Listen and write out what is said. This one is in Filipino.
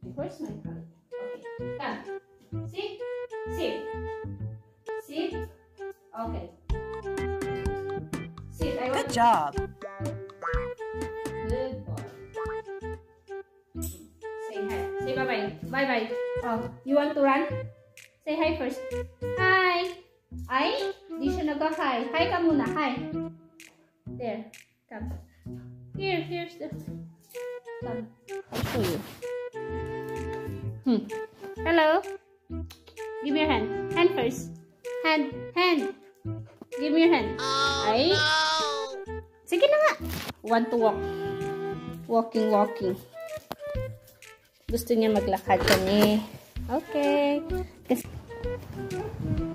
Where's my card? Okay, come. Sit. Sit. Sit. Okay. Sit. Good job. Good boy. Say hi. Say bye-bye. Bye-bye. Oh, you want to run? Say hi first. Hi. Ay, di siya nag-hi. Hi ka muna. Hi. There. Come. Here's the... Come. I'll show you. Hello. Give me your hand. Hand first. Hand. Give me your hand. Ay. Sige na nga. Want to walk. Walking. Gusto niya maglakad kami. Okay.